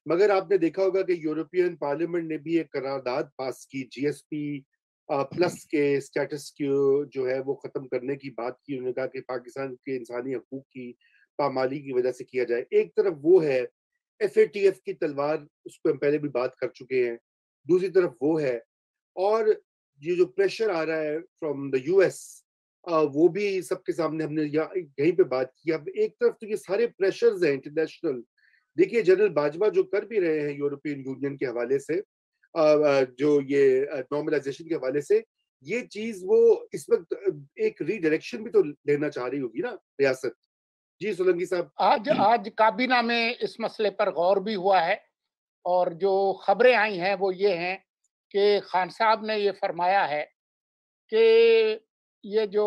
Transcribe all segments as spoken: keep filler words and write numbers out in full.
مگر آپ نے دیکھا ہوگا کہ یورپین پارلیمنٹ نے بھی ایک قرارداد پاس کی جی ایس پی پلس کے اسٹیٹس کو جو ہے وہ ختم کرنے کی بات کی. انہوں نے کہا کہ پاکستان کے انسانی حقوق کی پامالی کی وجہ سے کیا جائے. ایک طرف وہ ہے ایف اے ٹی ایف کی تلوار، اس پہ ہم پہلے بھی بات کر چکے ہیں. دوسری طرف وہ ہے، اور یہ جو پریشر آ رہا ہے فرام دا یو ایس، وہ بھی سب کے سامنے ہم نے یہیں پہ بات کی. اب ایک طرف تو یہ سارے پریشرز ہیں انٹرنیشنل. دیکھیے جنرل باجوہ جو کر بھی رہے ہیں یورپین یونین کے حوالے سے، جو یہ نارملائزیشن کے حوالے سے، یہ چیز وہ اس وقت ایک ری ڈائریکشن بھی تو لینا چاہ رہی ہوگی نا ریاست. جی سولنگی صاحب. آج آج کابینہ میں اس مسئلے پر غور بھی ہوا ہے، اور جو خبریں آئی ہیں وہ یہ ہیں کہ خان صاحب نے یہ فرمایا ہے کہ یہ جو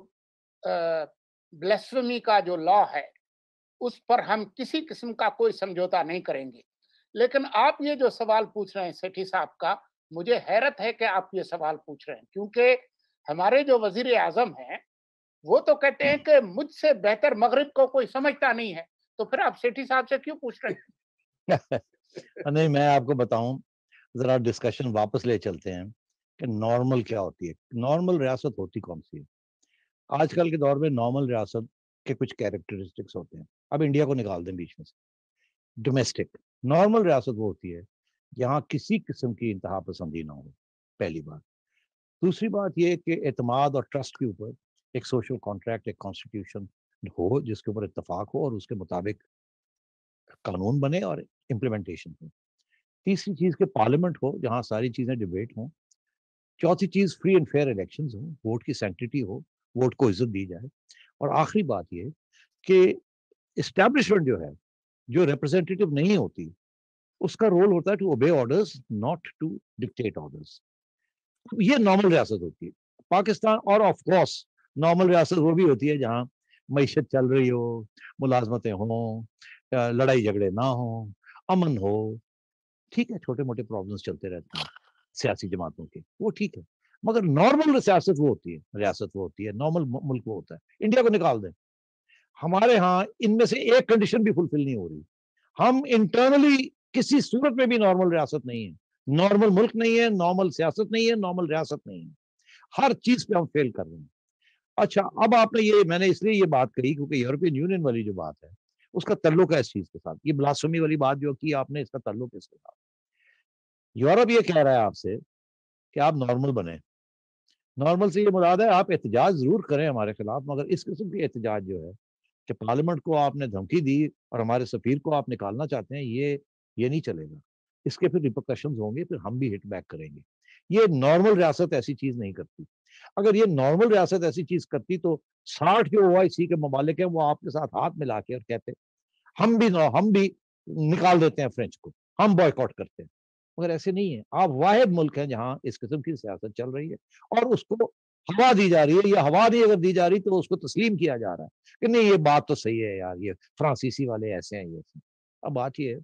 بلیسفیمی کا جو لا ہے اس پر ہم کسی قسم کا کوئی سمجھوتا نہیں کریں گے. لیکن آپ یہ جو سوال پوچھ رہے ہیں سیٹھی صاحب کا، مجھے حیرت ہے کہ آپ یہ سوال پوچھ رہے ہیں، کیونکہ ہمارے جو وزیر اعظم ہیں وہ تو کہتے ہیں کہ مجھ سے بہتر مغرب کو کوئی سمجھتا نہیں ہے. تو پھر آپ سیٹھی صاحب سے کیوں پوچھ رہے ہیں؟ نہیں، میں آپ کو بتاؤں، ذرا ڈسکشن واپس لے چلتے ہیں کہ نارمل کیا ہوتی ہے. نارمل ریاست ہوتی کون سی ہے؟ آج کل کے دور میں نارمل ریاست کے کچھ کیریکٹرسٹکس ہوتے ہیں. اب انڈیا کو نکال دیں بیچ میں سے. ڈومیسٹک نارمل ریاست وہ ہوتی ہے جہاں کسی قسم کی انتہا پسندی نہ ہو، پہلی بات. دوسری بات یہ کہ اعتماد اور ٹرسٹ کے اوپر ایک سوشل کانٹریکٹ، ایک کانسٹیٹیوشن ہو جس کے اوپر اتفاق ہو اور اس کے مطابق قانون بنے اور امپلیمنٹیشن ہو. تیسری چیز کہ پارلیمنٹ ہو جہاں ساری چیزیں ڈیبیٹ ہوں. چوتھی چیز فری اینڈ فیئر الیکشنز ہوں، ووٹ کی سینکٹیٹی ہو، ووٹ کو عزت دی جائے. اور آخری بات یہ کہ اسٹیبلشمنٹ جو ہے، جو ریپرزینٹیٹیو نہیں ہوتی، اس کا رول ہوتا ہے to obey orders, not to dictate orders. یہ نارمل ریاست ہوتی ہے پاکستان. اور آف کورس نارمل ریاست وہ بھی ہوتی ہے جہاں معیشت چل رہی ہو، ملازمتیں ہوں، لڑائی جھگڑے نہ ہوں، امن ہو. ٹھیک ہے، چھوٹے موٹے پرابلمس چلتے رہتے ہیں سیاسی جماعتوں کے، وہ ٹھیک ہے. مگر نارمل سیاست وہ ہوتی ہے، ریاست وہ ہوتی ہے، نارمل ملک وہ ہوتا ہے. انڈیا کو نکال دیں، ہمارے ہاں ان میں سے ایک کنڈیشن بھی فلفل نہیں ہو رہی. ہم انٹرنلی کسی صورت میں بھی نارمل ریاست نہیں ہے، نارمل ملک نہیں ہے، نارمل سیاست نہیں ہے، نارمل ریاست نہیں ہے. ہر چیز پہ ہم فیل کر رہے ہیں. اچھا، اب آپ نے یہ، میں نے اس لیے یہ بات کہی کیونکہ یورپین یونین والی جو بات ہے اس کا تعلق ہے اس چیز کے ساتھ. یہ بلاسفمی والی بات جو کی آپ نے، اس کا تعلق اس کے ساتھ. یورپ یہ کہہ رہا ہے آپ سے کہ آپ نارمل بنیں. نارمل سے یہ مراد ہے آپ احتجاج ضرور کریں ہمارے خلاف، مگر اس قسم کی احتجاج جو ہے کہ پارلیمنٹ کو آپ نے دھمکی دی اور ہمارے سفیر کو آپ نکالنا چاہتے ہیں، یہ یہ نہیں چلے گا. اس کے پھر ریپرکشنز ہوں گے، پھر ہم بھی ہٹ بیک کریں گے. یہ نارمل ریاست ایسی چیز نہیں کرتی. اگر یہ نارمل ریاست ایسی چیز کرتی تو ساٹھ جو او آئی سی کے ممالک ہیں وہ آپ کے ساتھ ہاتھ ملا کے اور کہتے ہم بھی ہم بھی نکال دیتے ہیں فرینچ کو، ہم بوائے کاٹ کرتے ہیں. مگر ایسے نہیں ہے. آپ واحد ملک ہیں جہاں اس قسم کی سیاست چل رہی ہے اور اس کو ہوا دی جا رہی ہے. یہ ہوا نہیں اگر دی جا رہی تو اس کو تسلیم کیا جا رہا ہے کہ نہیں، یہ بات تو صحیح ہے یار، یہ فرانسیسی والے ایسے ہیں، یہ ایسے. اب بات یہ ہے،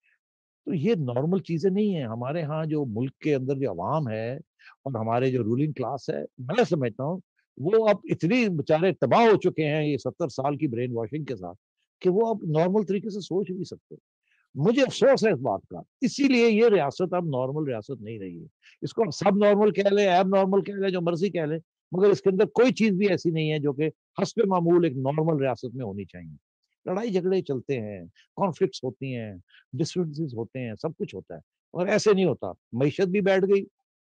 تو یہ نارمل چیزیں نہیں ہیں. ہمارے ہاں جو ملک کے اندر جو عوام ہے اور ہمارے جو رولنگ کلاس ہے، میں سمجھتا ہوں وہ اب اتنی بیچارے تباہ ہو چکے ہیں یہ ستر سال کی برین واشنگ کے ساتھ کہ وہ اب نارمل طریقے سے سوچ نہیں سکتے. مجھے افسوس ہے اس بات کا. اسی لیے یہ ریاست اب نارمل ریاست نہیں رہی ہے. اس کو سب نارمل کہہ لیں، ایب نارمل کہہ لیں، جو مرضی کہہ لیں، مگر اس کے اندر کوئی چیز بھی ایسی نہیں ہے جو کہ حسب معمول ایک نارمل ریاست میں ہونی چاہیے. لڑائی جھگڑے چلتے ہیں، کانفلکٹس ہوتی ہیں، ڈسفرنسز ہوتے ہیں، سب کچھ ہوتا ہے، اور ایسے نہیں ہوتا. معیشت بھی بیٹھ گئی،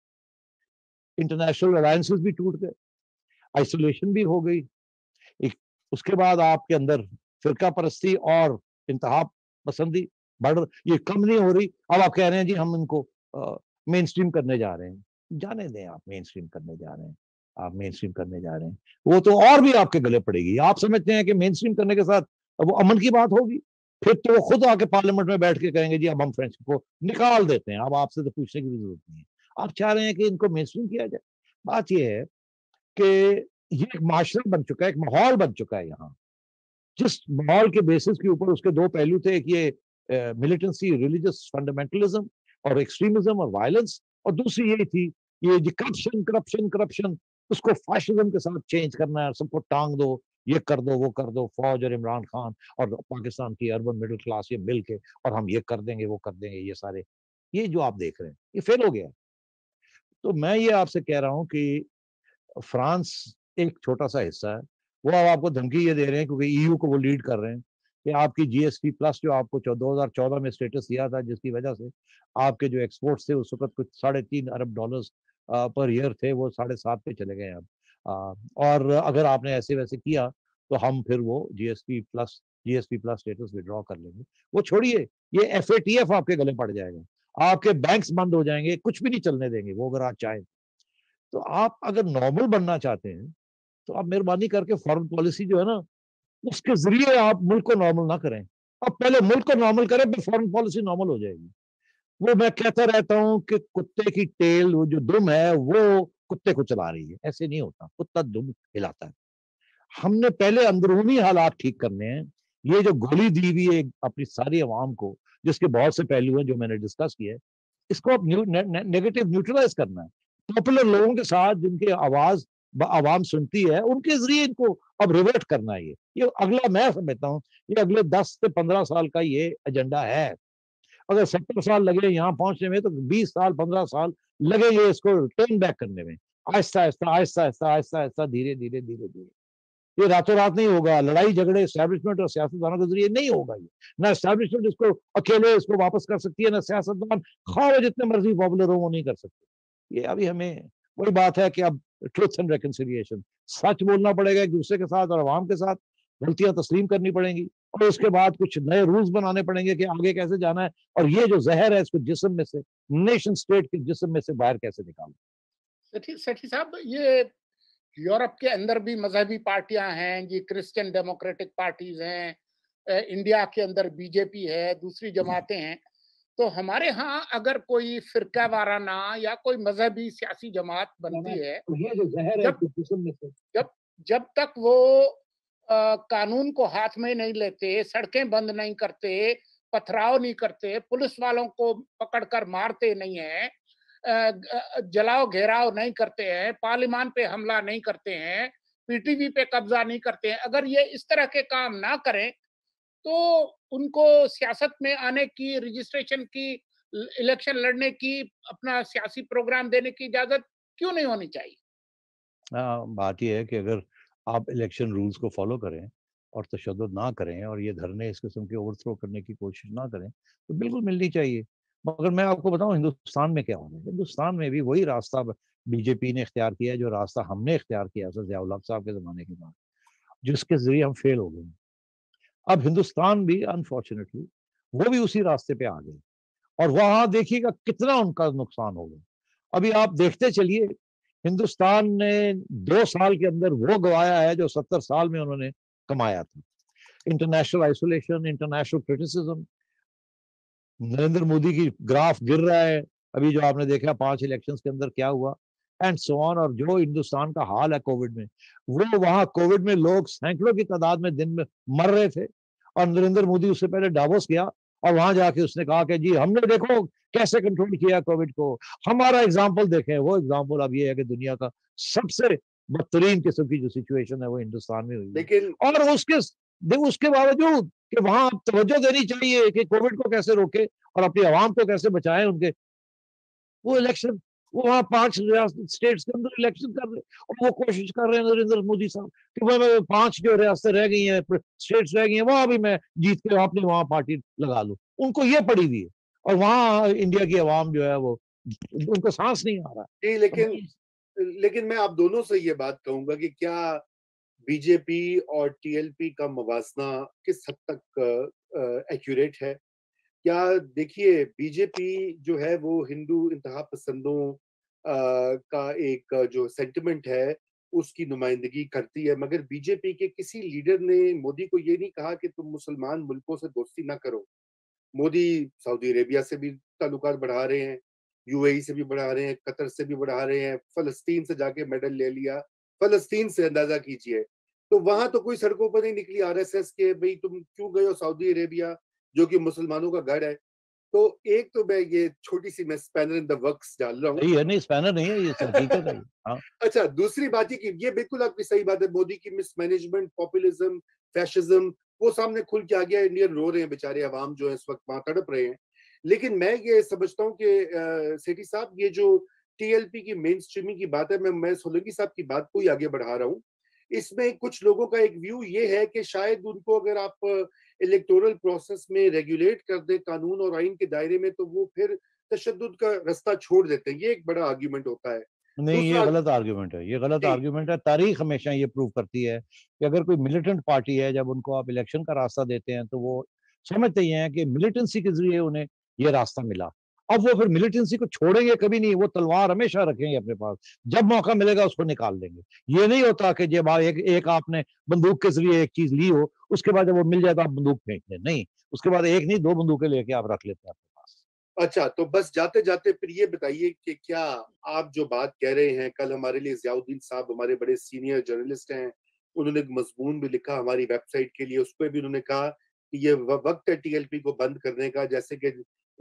انٹرنیشنل الائنسز بھی ٹوٹ گئے، آئسولیشن بھی ہو گئی. ایک اس کے بعد آپ کے اندر فرقہ پرستی اور انتہا پسندی بڑھ، یہ کم نہیں ہو رہی. اب آپ کہہ رہے ہیں جی ہم ان کو مین اسٹریم کرنے جا رہے ہیں. جانے دیں، آپ مین اسٹریم کرنے جا رہے ہیں، آپ مین اسٹریم کرنے جا رہے ہیں، وہ تو اور بھی آپ کے گلے پڑے گی. آپ سمجھتے ہیں کہ مین اسٹریم کرنے کے ساتھ وہ امن کی بات ہوگی؟ پھر تو وہ خود آ کے پارلیمنٹ میں بیٹھ کے کہیں گے جی اب ہم فرینچ کو نکال دیتے ہیں. اب آپ سے تو پوچھنے کی بھی ضرورت نہیں ہے. آپ چاہ رہے ہیں کہ ان کو مین اسٹریم کیا جائے. بات یہ ہے کہ یہ ایک معاشرہ بن چکا ہے، ایک ماحول بن چکا ہے یہاں، جس ماحول کے بیسس کے اوپر اس کے دو پہلو تھے. ایک یہ ملیٹنسی، ریلیجس فنڈامنٹلزم اور ایکسٹریمزم اور وائلنس، اور دوسری یہ تھی یہ کرپشن کرپشن کرپشن اس کو فاشزم کے ساتھ چینج کرنا ہے، سب کو ٹانگ دو یہ کر دو وہ کر دو، فوج اور عمران خان اور پاکستان کی اربن مڈل کلاس یہ مل کے اور ہم یہ کر دیں گے وہ کر دیں گے، یہ سارے یہ جو آپ دیکھ رہے ہیں یہ فیل ہو گیا. تو میں یہ آپ سے کہہ رہا ہوں کہ فرانس ایک چھوٹا سا حصہ ہے، وہ اب آپ کو دھمکی یہ دے رہے ہیں کیونکہ ای یو کو وہ لیڈ کر رہے ہیں کہ آپ کی جی ایس پی پلس جو آپ کو دو ہزار چودہ میں اسٹیٹس دیا تھا، جس کی وجہ سے آپ کے جو ایکسپورٹس تھے اس وقت کچھ ساڑھے تین ارب ڈالرز پر ایئر تھے، وہ ساڑھے سات پہ چلے گئے اب. اور اگر آپ نے ایسے ویسے کیا تو ہم پھر وہ G S P plus G S P plus status withdraw کر لیں گے. وہ چھوڑیے، یہ ایف اے ٹی ایف آپ کے گلے پڑ جائے گا، آپ کے بینکس بند ہو جائیں گے، کچھ بھی نہیں چلنے دیں گے وہ اگر آپ چاہیں. تو آپ اگر نارمل بننا چاہتے ہیں تو آپ مہربانی کر کے فارن پالیسی جو ہے نا اس کے ذریعے آپ ملک کو نارمل نہ کریں. اب پہلے ملک کو نارمل کریں پھر فارن پالیسی نارمل ہو جائے گی. وہ میں کہتا رہتا ہوں کہ کتے کی ٹیل وہ جو دم ہے وہ کتے کو چلا رہی ہے، ایسے نہیں ہوتا، کتا دم ہلاتا ہے. ہم نے پہلے اندرونی حالات ٹھیک کرنے ہیں. یہ جو گولی دی ہوئی ہے اپنی ساری عوام کو، جس کے بہت سے پہلو ہیں جو میں نے ڈسکس کیے، اس کو اب نیگیٹو نیوٹرلائز کرنا ہے. پاپولر لوگوں کے ساتھ جن کی آواز عوام سنتی ہے ان کے ذریعے ان کو اب ریورٹ کرنا ہے. یہ یہ اگلا میں سمجھتا ہوں یہ اگلے دس سے پندرہ سال کا یہ ایجنڈا ہے. اگر ستر سال لگے یہاں پہنچنے میں تو بیس سال پندرہ سال لگیں گے اس کو ٹرن بیک کرنے میں، آہستہ آہستہ آہستہ آہستہ آہستہ آہستہ دھیرے دھیرے دھیرے دھیرے. یہ راتوں رات نہیں ہوگا. لڑائی جھگڑے اسٹیبلشمنٹ اور سیاستدانوں کے ذریعے نہیں ہوگا. یہ نہ اسٹیبلشمنٹ اس کو اکیلے اس کو واپس کر سکتی ہے، نہ سیاستدان خواہ جتنے مرضی پاپولر ہو وہ نہیں کر سکتے. یہ ابھی ہمیں وہی بات ہے کہ اب ٹروتھ اینڈ ریکنسیلیشن، سچ بولنا پڑے گا ایک دوسرے کے ساتھ اور عوام کے ساتھ، غلطیاں تسلیم کرنی پڑیں گی اور اس کے بعد کچھ نئے رولز بنانے پڑیں گے کہ آگے کیسے جانا ہے اور یہ جو زہر ہے اس کو جسم میں سے، نیشن سٹیٹ کے جسم میں سے باہر کیسے نکالنا. سیٹھی صاحب، یہ یورپ کے اندر بھی مذہبی پارٹیاں ہیں جی، کرسچن ڈیموکریٹک پارٹیز ہیں، انڈیا کے اندر بی جے پی ہے، دوسری جماعتیں ہیں. تو ہمارے ہاں اگر کوئی فرقہ وارانہ یا کوئی مذہبی سیاسی جماعت بنتی ہے، جب جب جب تک وہ قانون کو ہاتھ میں نہیں لیتے، سڑکیں بند نہیں کرتے، پتھراؤ نہیں کرتے، پولیس والوں کو پکڑ کر مارتے نہیں ہیں، جلاؤ گھیراؤ نہیں کرتے ہیں، پارلیمان پہ حملہ نہیں کرتے ہیں، پی ٹی وی پہ قبضہ نہیں کرتے ہیں، اگر یہ اس طرح کے کام نہ کریں تو ان کو سیاست میں آنے کی، رجسٹریشن کی، الیکشن لڑنے کی، اپنا سیاسی پروگرام دینے کی اجازت کیوں نہیں ہونی چاہیے؟ بات یہ ہے کہ اگر آپ الیکشن رولز کو فالو کریں اور تشدد نہ کریں اور یہ دھرنے اس قسم کے اوور تھرو کرنے کی کوشش نہ کریں تو بالکل ملنی چاہیے. مگر میں آپ کو بتاؤں ہندوستان میں کیا ہو رہا ہے. ہندوستان میں بھی وہی راستہ بی جے پی نے اختیار کیا ہے جو راستہ ہم نے اختیار کیا سر ضیاء الحق صاحب کے زمانے کے بعد، جس کے ذریعے ہم فیل ہو گئے. اب ہندوستان بھی انفارچونیٹلی وہ بھی اسی راستے پہ آ گئے اور وہاں دیکھیے گا کتنا ان کا نقصان ہوگا. ابھی آپ دیکھتے چلیے ہندوستان نے دو سال کے اندر وہ گوایا ہے جو ستر سال میں انہوں نے کمایا تھا. International isolation, international criticism, Narendra Modi کی گراف گر رہا ہے. ابھی جو آپ نے دیکھا پانچ الیکشنز کے اندر کیا ہوا اینڈ سو آن. اور جو ہندوستان کا حال ہے کووڈ میں، وہ وہاں کووڈ میں لوگ سینکڑوں کی تعداد میں دن میں مر رہے تھے اور نریندر مودی اس سے پہلے ڈاووس گیا اور وہاں جا کے اس نے کہا کہ جی ہم نے دیکھو کیسے کنٹرول کیا کووڈ کو، ہمارا اگزامپل دیکھیں. وہ اگزامپل اب یہ ہے کہ دنیا کا سب سے بدترین قسم کی جو سچویشن ہے وہ ہندوستان میں ہوئی. لیکن اور اس کے اس کے باوجود کہ وہاں توجہ دینی چاہیے کہ کووڈ کو کیسے روکے اور اپنی عوام کو کیسے بچائیں ان کے، وہ الیکشن وہ وہاں پانچ اسٹیٹس کے اندر الیکشن کر رہے اور وہ کوشش کر رہے ہیں نریندر مودی صاحب کہ میں پانچ جو ریاستیں رہ گئی ہیں، اسٹیٹس رہ گئی ہیں، وہاں بھی میں جیت کے اپنی وہاں پارٹی لگا لوں. ان کو یہ پڑی ہوئی ہے اور وہاں انڈیا کی عوام جو ہے وہ ان کو سانس نہیں آ رہا. جی لیکن لیکن میں آپ دونوں سے یہ بات کہوں گا کہ کیا بی جے پی اور ٹی ایل پی کا موازنہ کس حد تک ایکوریٹ ہے؟ کیا دیکھیے بی جے پی جو ہے وہ ہندو انتہا پسندوں کا ایک جو سینٹیمنٹ ہے اس کی نمائندگی کرتی ہے، مگر بی جے پی کے کسی لیڈر نے مودی کو یہ نہیں کہا کہ تم مسلمان ملکوں سے دوستی نہ کرو. مودی سعودی عربیہ سے بھی تعلقات بڑھا رہے ہیں، یو اے ای سے بھی بڑھا رہے ہیں، قطر سے بھی بڑھا رہے ہیں، فلسطین سے جا کے میڈل لے لیا. فلسطین سے اندازہ کیجئے تو وہاں تو کوئی سڑکوں پر نہیں نکلی آر ایس ایس کے بھئی تم کیوں گئے ہو سعودی عربیہ جو کہ مسلمانوں کا گھر ہے. تو ایک تو میں یہ چھوٹی سی میں اسپینر ان دا ورکس ڈال رہا ہوں. یہ نہیں اسپینر نہیں ہے، یہ حقیقت ہے. ہاں اچھا دوسری بات یہ کہ یہ بالکل آپ کی صحیح بات ہے، مودی کی مس مینجمنٹ، پاپولزم، فیشزم وہ سامنے کھل کے آ گیا. انڈین رو رہے ہیں بیچارے عوام جو ہے اس وقت وہاں تڑپ رہے ہیں. لیکن میں یہ سمجھتا ہوں کہ سیٹھی صاحب یہ جو ٹی ایل پی کی مین اسٹریمنگ کی بات ہے، میں میں سولنگی صاحب کی بات کو ہی آگے بڑھا رہا ہوں. اس میں کچھ لوگوں کا ایک ویو یہ ہے کہ شاید ان کو اگر آپ الیکٹورل پروسیس میں ریگولیٹ کر دیں قانون اور آئین کے دائرے میں تو وہ پھر تشدد کا رستہ چھوڑ دیتے ہیں. یہ ایک بڑا آرگیومنٹ ہوتا ہے. نہیں، یہ غلط آرگیومنٹ ہے، یہ غلط آرگیومنٹ ہے. تاریخ ہمیشہ یہ پروو کرتی ہے کہ اگر کوئی ملیٹنٹ پارٹی ہے، جب ان کو آپ الیکشن کا راستہ دیتے ہیں تو وہ سمجھتے ہی ہیں کہ ملیٹنسی کے ذریعے انہیں یہ راستہ ملا. اب وہ پھر ملیٹنسی کو چھوڑیں گے کبھی نہیں، وہ تلوار ہمیشہ رکھیں گے اپنے پاس، جب موقع ملے گا اس کو نکال دیں گے. یہ نہیں ہوتا کہ جب ایک ایک آپ نے بندوق کے ذریعے ایک چیز لی ہو، اس کے بعد جب وہ مل جائے تو آپ بندوق پھینک دیں. نہیں، اس کے بعد ایک نہیں دو بندوقیں لے کے آپ رکھ لیتے ہیں اپنے پاس. اچھا تو بس جاتے جاتے پھر یہ بتائیے کہ کیا آپ جو بات کہہ رہے ہیں، کل ہمارے لیے ضیاء الدین صاحب ہمارے بڑے سینئر جرنلسٹ ہیں، انہوں نے ایک مضمون بھی لکھا ہماری ویب سائٹ کے لیے، اس پہ بھی انہوں نے کہا کہ یہ وقت ہے ٹی ایل پی کو بند کرنے کا. جیسے کہ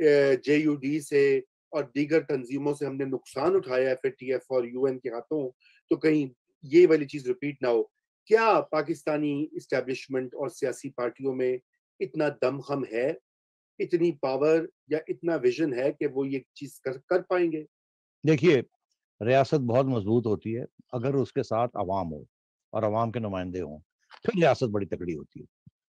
جے یو ڈی سے اور دیگر تنظیموں سے ہم نے نقصان اٹھایا ہے پھر ٹی ایف اور یو این کے ہاتھوں، تو کہیں یہ والی چیز ریپیٹ نہ ہو. کیا پاکستانی اسٹیبلشمنٹ اور سیاسی پارٹیوں میں اتنا دم خم ہے، اتنی پاور یا اتنا ویژن ہے کہ وہ یہ چیز کر, کر پائیں گے؟ دیکھیے، ریاست بہت مضبوط ہوتی ہے اگر اس کے ساتھ عوام ہو اور عوام کے نمائندے ہوں، پھر ریاست بڑی تکڑی ہوتی ہے.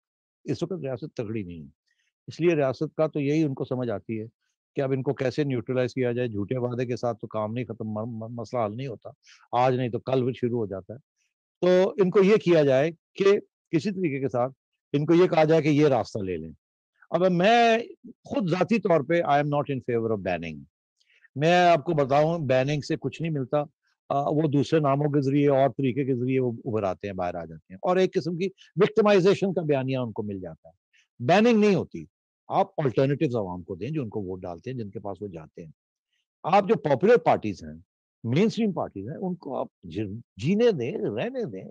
اس وقت ریاست تکڑی نہیں ہے، اس لیے ریاست کا تو یہی ان کو سمجھ آتی ہے کہ اب ان کو کیسے نیوٹرلائز کیا جائے. جھوٹے وعدے کے ساتھ تو کام نہیں ختم، مسئلہ حل نہیں ہوتا، آج نہیں تو کل بھی شروع ہو جاتا ہے. تو ان کو یہ کیا جائے کہ کسی طریقے کے ساتھ ان کو یہ کہا جائے کہ یہ راستہ لے لیں. اب میں خود ذاتی طور پہ I am not in favour of banning. میں آپ کو بتاؤں بیننگ سے کچھ نہیں ملتا. وہ دوسرے ناموں کے ذریعے اور طریقے کے ذریعے وہ ابھر آتے ہیں، باہر آ جاتے ہیں، اور ایک قسم کی وکٹمائزیشن کا بیانیہ ان کو مل جاتا ہے. بیننگ نہیں ہوتی. آپ آلٹرنیٹیوز عوام کو دیں جو ان کو ووٹ ڈالتے ہیں، جن کے پاس وہ جاتے ہیں. آپ جو پاپولر پارٹیز ہیں، مین اسٹریم پارٹیز ہیں، ان کو آپ جینے دیں، رہنے دیں.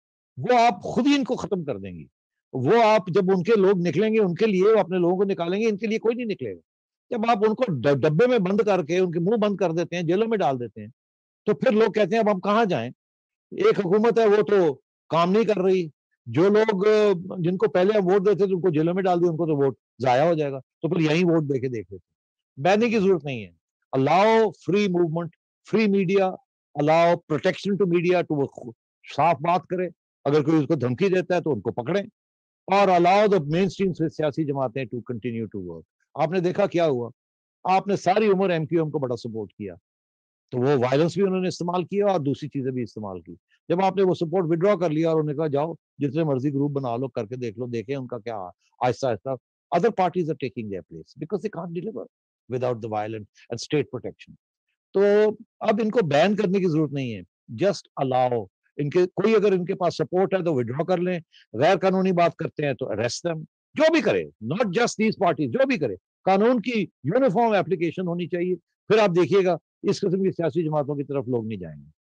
وہ آپ خود ہی ان کو ختم کر دیں گی. وہ آپ جب ان کے لوگ نکلیں گے ان کے لیے، وہ اپنے لوگوں کو نکالیں گے، ان کے لیے کوئی نہیں نکلے گا. جب آپ ان کو ڈبے میں بند کر کے ان کے منہ بند کر دیتے ہیں، جیلوں میں ڈال دیتے ہیں، تو پھر لوگ کہتے ہیں اب ہم کہاں جائیں. ایک حکومت ہے وہ تو کام نہیں کر رہی، جو لوگ جن کو پہلے ہم ووٹ دیتے تھے ان کو جیلوں میں ڈال دیا، ان کو تو ووٹ ضائع ہو جائے گا، تو پھر یہیں ووٹ دے کے دیکھ لیتے. بیننے کی ضرورت نہیں ہے. Allow free movement, free media, allow protection to media to صاف بات کرے. اگر کوئی اس کو دھمکی دیتا ہے تو ان کو پکڑیں، اور الاؤ دا مین اسٹریم سے سیاسی جماعتیں ٹو کنٹینیو ٹو ورک. آپ نے دیکھا کیا ہوا، آپ نے ساری عمر ایم کیو ایم کو بڑا سپورٹ کیا، تو وہ وائلنس بھی انہوں نے استعمال کیا اور دوسری چیزیں بھی استعمال کی. جب آپ نے وہ سپورٹ وڈرا کر لیا اور انہوں نے کہا جاؤ جتنے مرضی گروپ بنا لو، کر کے دیکھ لو، دیکھیں ان کا کیا آہستہ آہستہ other parties are taking their place because they can't deliver without the violence and state protection. تو اب ان کو بین کرنے کی ضرورت نہیں ہے، جسٹ الاؤ. ان کے کوئی اگر ان کے پاس سپورٹ ہے تو وڈرا کر لیں، غیر قانونی بات کرتے ہیں تو اریسٹ دیم. جو بھی کرے، ناٹ جسٹ دیز پارٹیز، جو بھی کرے، قانون کی یونیفارم اپلیکیشن ہونی چاہیے. پھر آپ دیکھیے گا اس قسم کی سیاسی جماعتوں کی طرف لوگ نہیں جائیں گے.